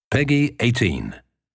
Peggy 18.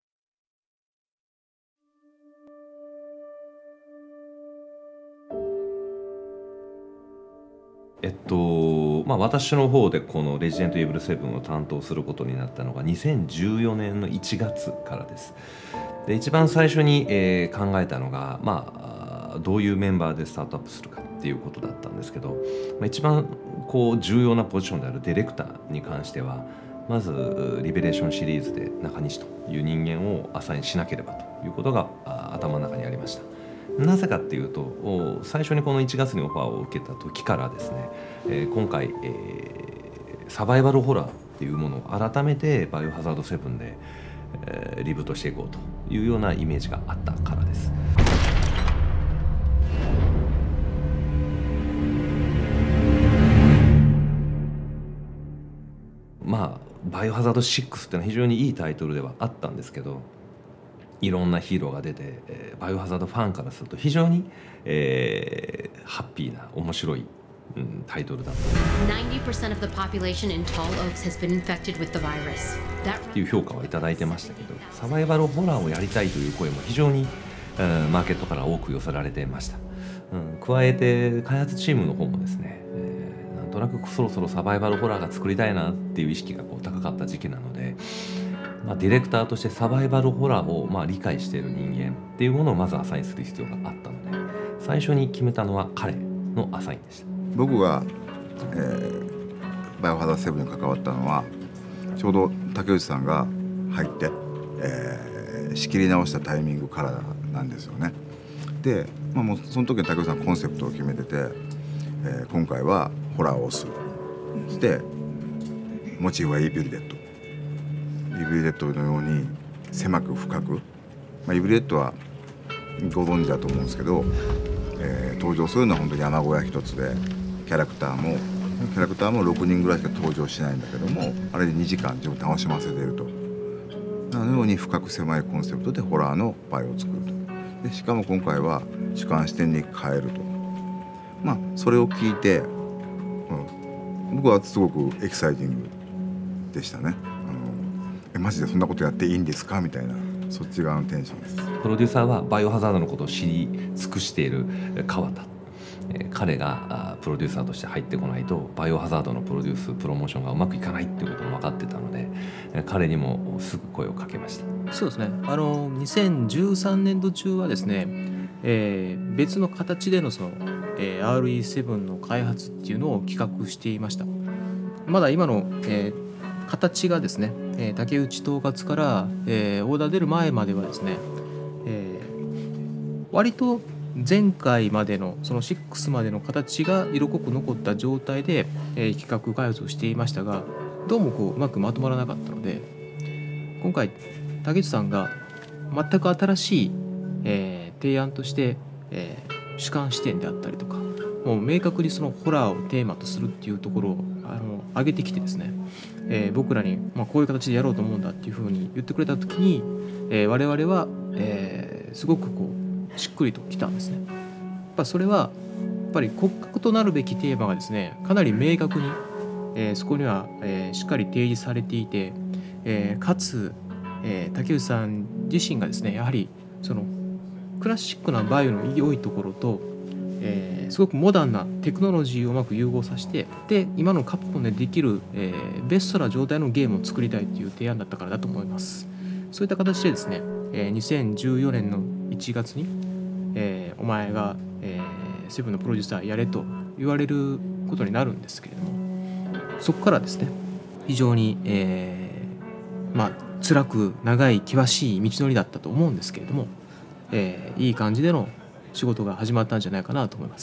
私の方でこのレジデントイーブル7を担当することになったのが2014年の1月からです。で、一番最初に、考えたのが、どういうメンバーでスタートアップするかっていうことだったんですけど、一番重要なポジションであるディレクターに関しては、まずリベレーションシリーズで中西という人間をアサインしなければということが頭の中にありました。なぜかっていうと、最初にこの1月にオファーを受けた時からですね、今回、サバイバルホラーっていうものを改めてバイオハザード7で、リブートしていこうというようなイメージがあったからです。バイオハザード6っていうのは非常にいいタイトルではあったんですけど、いろんなヒーローが出て、バイオハザードファンからすると非常に、ハッピーな面白い、タイトルだった 90% of the population in Tall Oaks has been infected with the virus. っていう評価をいただいてましたけど、サバイバルホラーをやりたいという声も非常に、マーケットから多く寄せられていました。加えて開発チームの方もですね、なんとなくそろそろサバイバルホラーが作りたいなっていう意識が高かった時期なので、ディレクターとしてサバイバルホラーを理解している人間っていうものをまずアサインする必要があったので、最初に決めたのは彼のアサインでした。 僕が、バイオハザード7に関わったのはちょうど竹内さんが入って、仕切り直したタイミングからなんですよね。で、もうその時に竹内さんコンセプトを決めてて、今回はホラーをする。そしてモチーフはイービルデッド。イービルデッドのように狭く深く、イービルデッドはご存知だと思うんですけど、登場するのは本当に山小屋一つでキャラクターも6人ぐらいしか登場しないんだけども、あれで2時間自分楽しませていると。なのように深く狭いコンセプトでホラーのバイオを作ると。でしかも今回は主観視点に変えると。それを聞いて、僕はすごくエキサイティングでしたね。マジでそんなことやっていいんですかみたいな、そっち側のテンションです。 プロデューサーはバイオハザードのことを知り尽くしている川田、彼がプロデューサーとして入ってこないとバイオハザードのプロデュースプロモーションがうまくいかないっていうことも分かってたので、彼にもすぐ声をかけました。 そうですね、2013年度中はですね、別の形でのその、RE7 の開発っていうのを企画していました。まだ今の、形がですね、竹内統括から、オーダー出る前まではですね、割と前回までのその6までの形が色濃く残った状態で、企画開発をしていましたが、どうもうまくまとまらなかったので、今回竹内さんが全く新しい、提案として、主観視点であったりとか、もう明確にそのホラーをテーマとするっていうところを上げてきてですね、僕らに、こういう形でやろうと思うんだっていうふうに言ってくれた時に、我々は、すごくしっくりときたんですね。それはやっぱり骨格となるべきテーマがですね、かなり明確に、そこには、しっかり提示されていて、かつ、竹内さん自身がですね、やはりそのクラシックなバイオの良いところと、すごくモダンなテクノロジーをうまく融合させて、で今のカプコンでできる、ベストな状態のゲームを作りたいという提案だったからだと思います。そういった形でですね、2014年の1月に、お前が、セブンのプロデューサーやれと言われることになるんですけれども、そこからですね、非常に、辛く長い険しい道のりだったと思うんですけれども、いい感じでの仕事が始まったんじゃないかなと思います。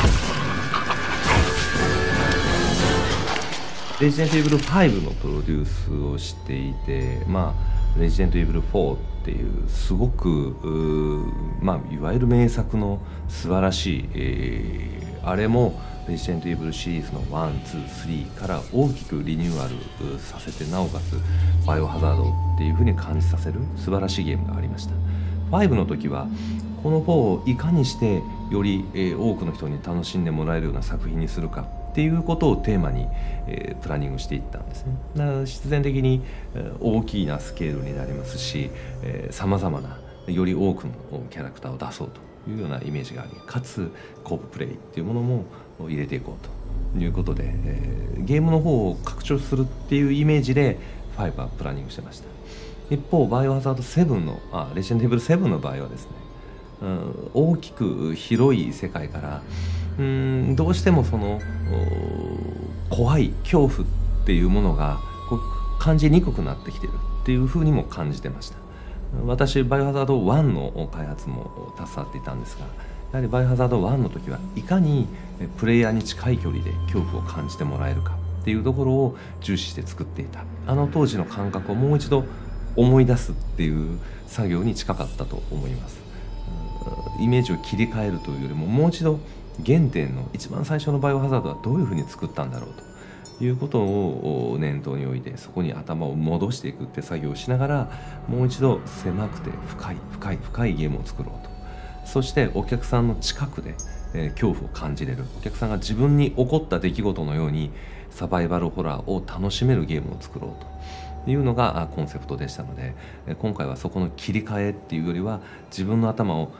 レジデントイーブル5のプロデュースをしていて、レジデントイーブル4っていうすごくいわゆる名作の素晴らしい、あれもレジデントイーブルシリーズの1、2、3から大きくリニューアルさせて、なおかつバイオハザードっていうふうに感じさせる素晴らしいゲームがありました。5の時はこの4をいかにしてより、多くの人に楽しんでもらえるような作品にするかっっていうことをテーマに、プランニングしていったんですね。だから必然的に大きなスケールになりますし、さまざまなより多くのキャラクターを出そうというようなイメージがあり、かつコーププレイっていうものも入れていこうということで、ゲームの方を拡張するっていうイメージで5はプランニングしてました。一方バイオハザード7のレジェンドエブル7の場合はですね、大きく広い世界からどうしてもその怖い恐怖っていうものがこう感じにくくなってきてるっていうふうにも感じてました。私バイオハザード1の開発も携わっていたんですが、やはりバイオハザード1の時はいかにプレイヤーに近い距離で恐怖を感じてもらえるかっていうところを重視して作っていた。あの当時の感覚をもう一度思い出すっていう作業に近かったと思います。イメージを切り替えるというよりも、もう一度原点の一番最初のバイオハザードはどういうふうに作ったんだろうということを念頭に置いて、そこに頭を戻していくって作業をしながら、もう一度狭くて深いゲームを作ろうと。そしてお客さんの近くで、恐怖を感じれる、お客さんが自分に起こった出来事のようにサバイバルホラーを楽しめるゲームを作ろうというのがコンセプトでしたので、今回はそこの切り替えっていうよりは、自分の頭を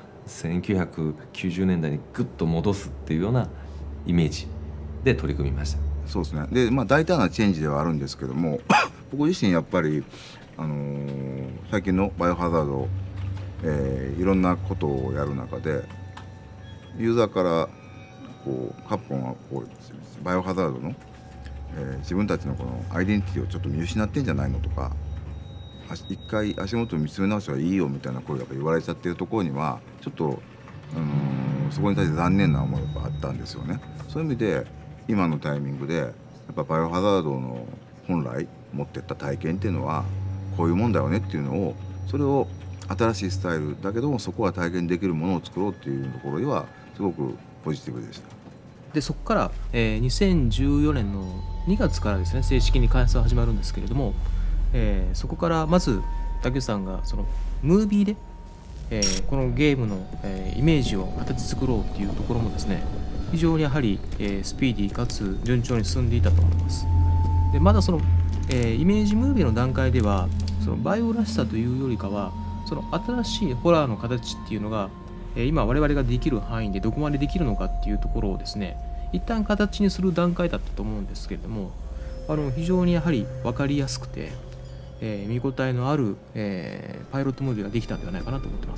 1990年代にグッと戻すっていうようなイメージで取り組みました。 そうですね。で、大胆なチェンジではあるんですけども僕自身やっぱり、最近のバイオハザード、いろんなことをやる中で、ユーザーからカプコンはバイオハザードの、自分たちのこのアイデンティティをちょっと見失ってんじゃないのとか、一回足元を見つめ直したらいいよみたいな声が言われちゃってるところにはちょっとそこに対して残念な思いがあったんですよね。そういう意味で今のタイミングでやっぱバイオハザードの本来持ってった体験っていうのはこういうもんだよねっていうのを、それを新しいスタイルだけどもそこは体験できるものを作ろうっていうところにはすごくポジティブでした。 でそこから、2014年の2月からですね、正式に開発が始まるんですけれども、そこからまず竹内さんがそのムービーで、このゲームの、イメージを形作ろうっていうところもですね、非常にやはり、スピーディーかつ順調に進んでいたと思います。でまだその、イメージムービーの段階ではそのバイオらしさというよりかは、その新しいホラーの形っていうのが、今我々ができる範囲でどこまでできるのかっていうところをですね、一旦形にする段階だったと思うんですけれども、非常にやはり分かりやすくて、見応えのある、パイロットムービーができたんではないかなと思ってます。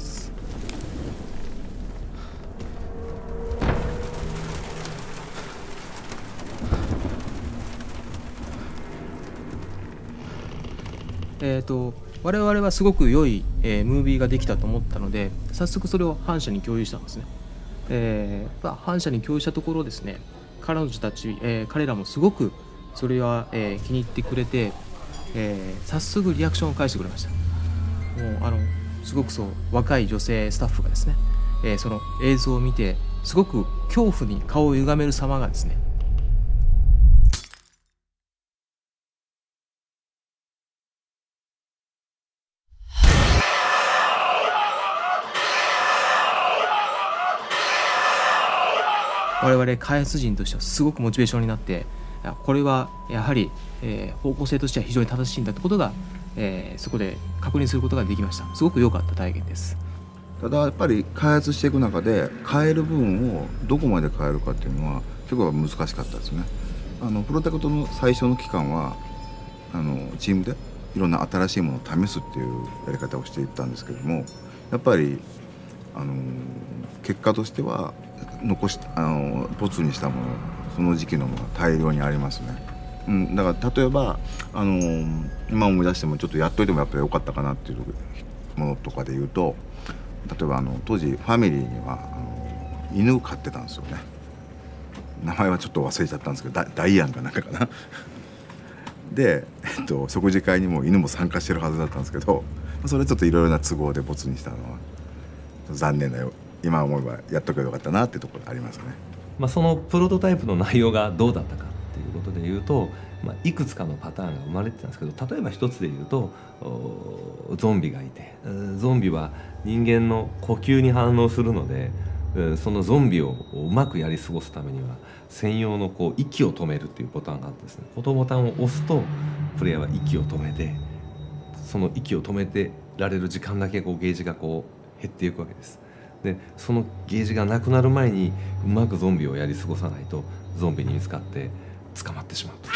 我々はすごく良い、ムービーができたと思ったので、早速それを反社に共有したんですね。反社に共有したところですね、彼女たち、彼らもすごくそれは、気に入ってくれて、早速リアクションを返してくれました。もうすごくそう若い女性スタッフがですね、その映像を見てすごく恐怖に顔を歪める様がですね、我々開発陣としてはすごくモチベーションになって、これはやはり、方向性としては非常に正しいんだってことが、そこで確認することができました。すごく良かった体験です。 ただやっぱり開発していく中で変える部分をどこまで変えるかっていうのは結構難しかったですね。プロテクトの最初の期間はチームでいろんな新しいものを試すっていうやり方をしていったんですけども、やっぱり結果としてはボツにしたもの、その時期のものが大量にありますね。だから例えば今思い出してもちょっとやっといてもやっぱり良かったかなっていうものとかで言うと、例えば当時ファミリーには犬を飼ってたんですよね。名前はちょっと忘れちゃったんですけど、ダイアンかなんかかなで、食事会にも犬も参加してるはずだったんですけど、それちょっといろいろな都合でボツにしたのは残念だよ、今思えばやっとけばよかったなっていうところありますね。 そのプロトタイプの内容がどうだったかっていうことで言うと、いくつかのパターンが生まれてたんですけど、例えば一つで言うとゾンビがいて、ゾンビは人間の呼吸に反応するので、そのゾンビをうまくやり過ごすためには専用のこう息を止めるっていうボタンがあってですね、このボタンを押すとプレイヤーは息を止めて、その息を止めてられる時間だけこうゲージがこう減っていくわけです。でそのゲージがなくなる前にうまくゾンビをやり過ごさないとゾンビに見つかって捕まってしまうと。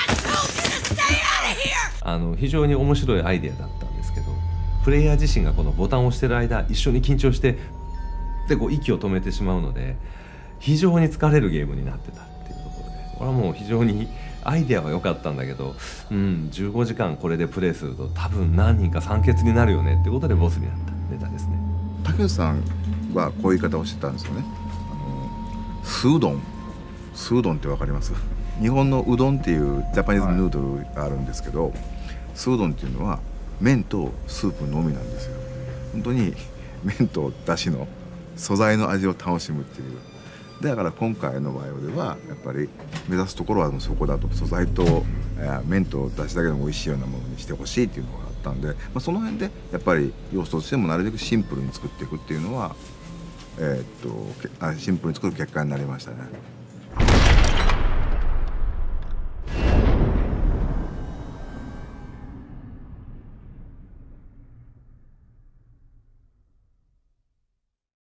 非常に面白いアイデアだったんですけど、プレイヤー自身がこのボタンを押してる間一緒に緊張してでこう息を止めてしまうので非常に疲れるゲームになってたっていうところで、これはもう非常にアイデアは良かったんだけど、15時間これでプレイすると多分何人か酸欠になるよねってことでボスになったネタですね。 竹内さんはこういう言い方をしてたんですよね。スードンってわかります？日本のうどんっていうジャパニーズヌードルがあるんですけど、スードンっていうのは麺とスープのみなんですよ。本当に麺とだしの素材の味を楽しむっていう。だから今回の場合ではやっぱり目指すところはそこだと、素材と麺とだしだけでも美味しいようなものにしてほしいっていうのがあったんで、その辺でやっぱり要素としてもなるべくシンプルに作っていくっていうのはシンプルに作る結果になりましたね。